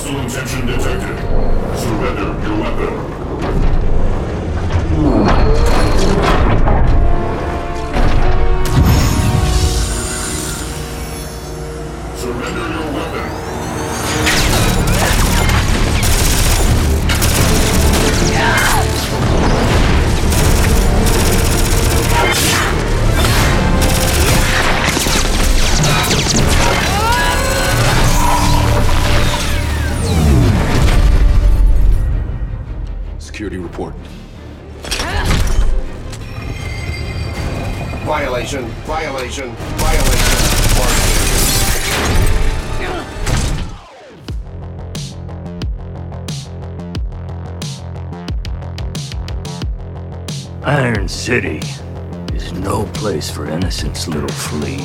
Hostile intention detected. Surrender your weapon. Surrender your weapon. Security report. Violation. Iron City is no place for innocence, little flea.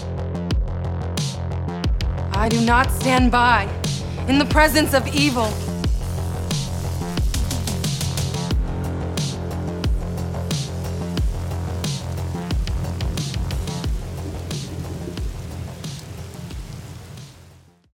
I do not stand by in the presence of evil.